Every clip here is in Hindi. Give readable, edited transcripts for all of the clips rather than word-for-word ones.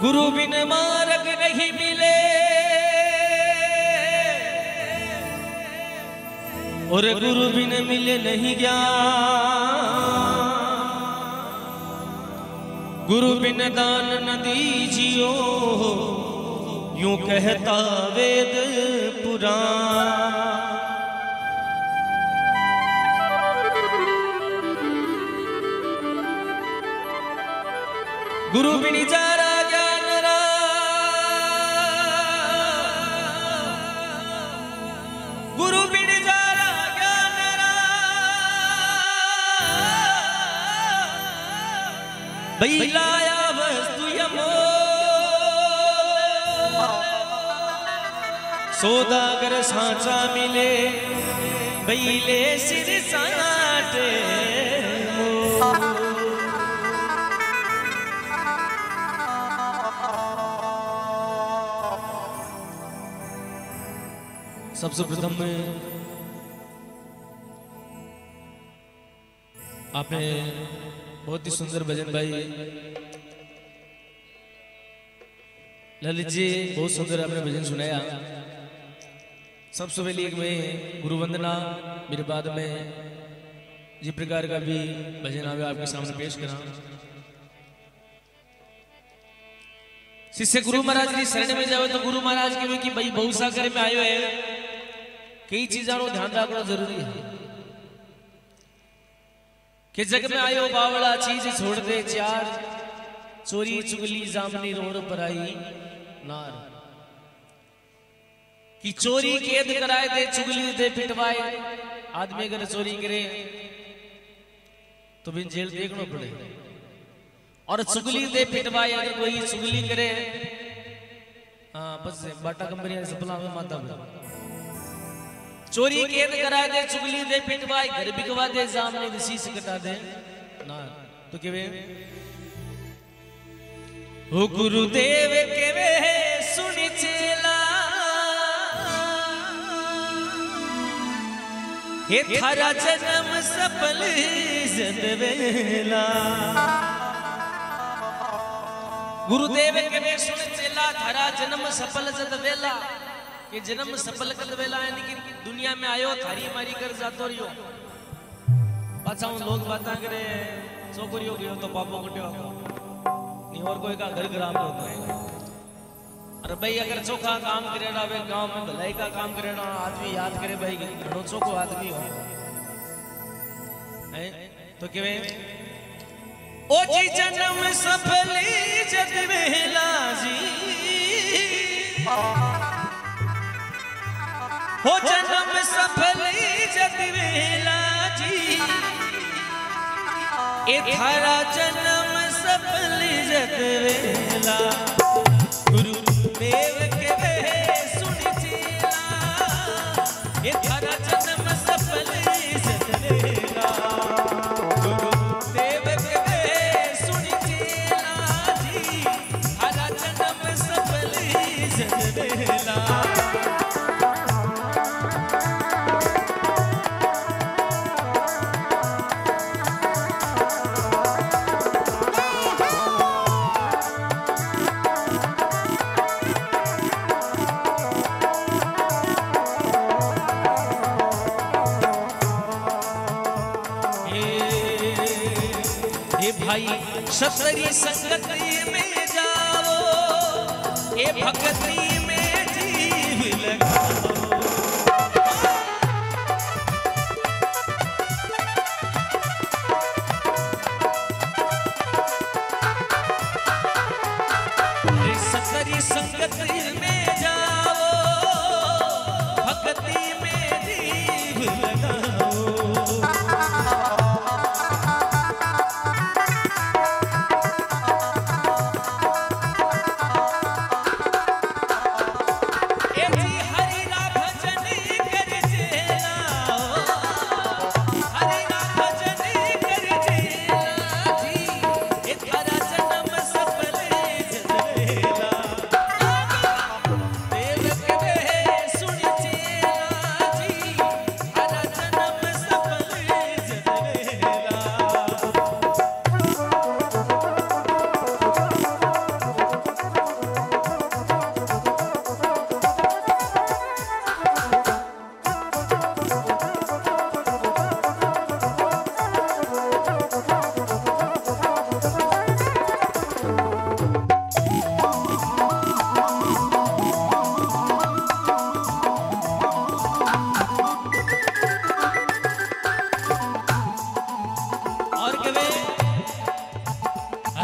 गुरु बिन मार्ग नहीं मिले और गुरु बिन मिले नहीं ज्ञान। गुरु बिन दान न दीजियो यूं कहता वेद पुराण। गुरु बिन जारा ज्ञान रा, गुरु बिन जारा ज्ञान रा, भई लाया वस्तु यमो सौदागर सांचा मिले भई ले सिर साटे। सबसे प्रथम में आपने बहुत ही सुंदर भजन भाई ललित जी, बहुत सुंदर आपने भजन सुनाया। सबसे पहले एक मैं गुरु वंदना मेरे बाद में जिस प्रकार का भी भजन आवे आपके सामने पेश करा। शिष्य गुरु महाराज की शरण में जावे तो गुरु महाराज के कि भाई बहु सागर में आयो है, कई चीजों को ध्यान रखना जरूरी है कि जग में आयो बावड़ा चीज छोड़ दे चार, चोरी चुगली जामनी रोड पर आई नार। कि चोरी कैद कराए दे, चुगली दे पिटवाए। आदमी अगर चोरी करे तो भी जेल देखना पड़े, और चुगली दे पिटवाए अगर कोई चुगली करे हाँ बस बाटा कंपनी सपना में माता में। चोरी कैद करा दे, चुगली दे पिटवाए, घर बिकवा दे, सामने शीश कटा दे ना। तो केवे हो गुरुदेव केवे सुनी चेला, हे थारा जन्म सफल जदवेला। गुरुदेव केवे सुनी चेला, थारा जन्म सफल जदवेला। कि जन्म सफल कर वेला यानी कि दुनिया में आयो थारी मारी कर जातो रियो। पाछा लोग बात करे छोकरियो गयो तो पापो कटियो नहीं, और कोई का घर खराब होता है। अरे भाई अगर चोखा काम करेड़ा वे गांव में भलाई का काम करेड़ा आदमी याद करे भाई घणो चोखो आदमी हो है। तो केवे ओ जी जन्म सफल जद वेला जी, हो जन्म सफल जद वेला जी, ए थारा जन्म सफल जद वेला। गुरुदेव के वे सुनी चेला, ए थारा जन्म सफल जद वेला। गुरुदेव के वे सुनी चेला जी, थारा जन्म सफल जद वेला। भाई सतरी संगति में जाओ, ए भक्ति में जीव लगाओ। सतरी संगति में जाओ, भक्ति में जीव लगाओ।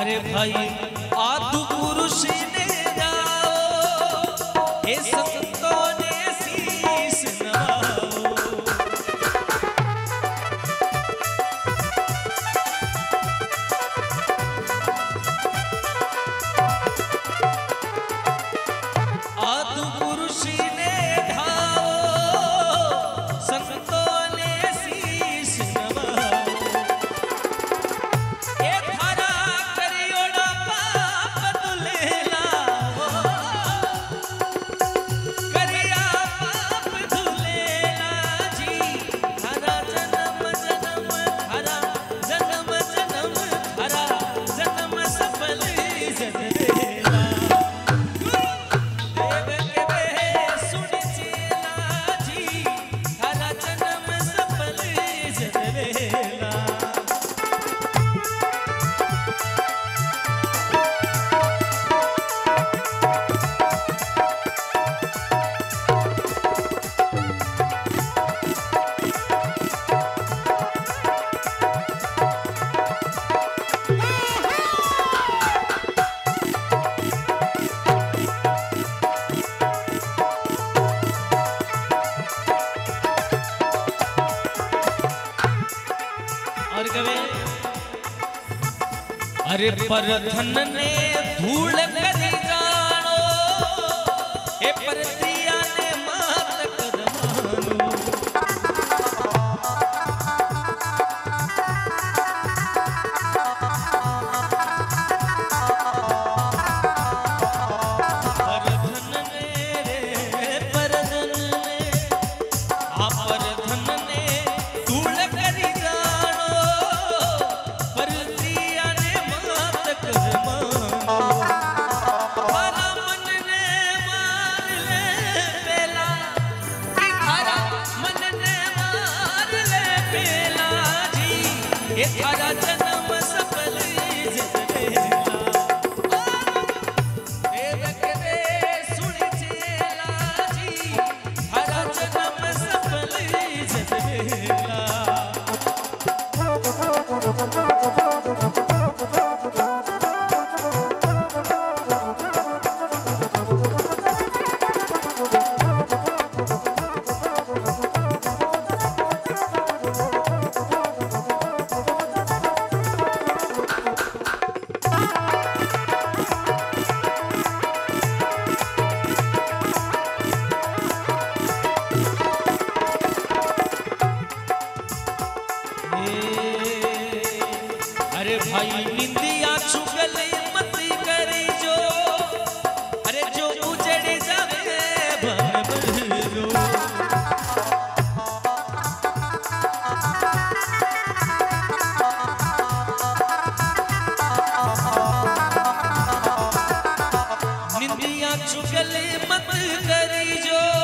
अरे भाई आदि पुरुष ने गाओ, हे संतों ने शीश नवाओ। आदि पुरुष ने गाओ, संतों ने शीश नवाओ। ए थारा करियोड़ा पाप धुलेला, करिया पाप धुलेला जी। थारा जन्म जन्म, थारा जन्म जन्म, थारा जन्म सफल जनेला। देव के वे सुन चेला जी, थारा जन्म सफल जनेला। और कवे अरे पर धन ने धूल करी जानो, हे पर प्रिया ने मात कर मानो। पर धन ने रे पर धन ने, आ पर धन ने धूल करी जानो, पर प्रिया ने मात कर मानो। थारा मन ने मार ले पेला, कि थारा मन ने मार ले पेला जी। ये थारा जन्म सफल जनेला। देव के वे सुन चेला जी, थारा जन्म सफल जनेला। अरे भाई निंदिया चुगल मत करी जो, अरे जो उजड़ जावे बन बनो। निंदिया चुगल मत करी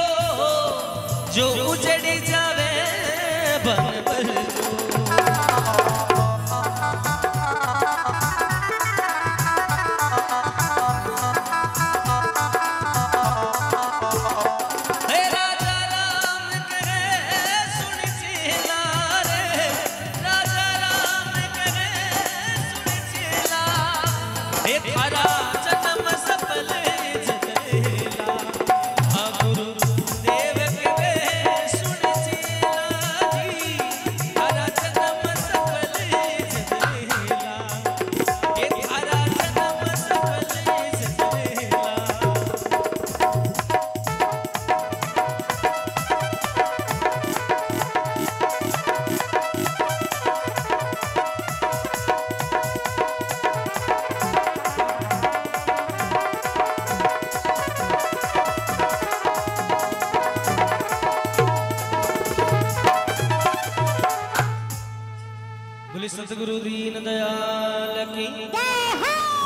जो उजड़ जावे बन बनो। हे राजा राम करे सुन चेला रे, राजा राम करे सुन चेला। हे थारा जन्म सफल जनेला। हाँ गुरु देव के वे सुन चेला जी, थारा जन्म सफल जनेला। हे थारा जन्म सफल जनेला। बोले सतगुरु दीन दयाल की।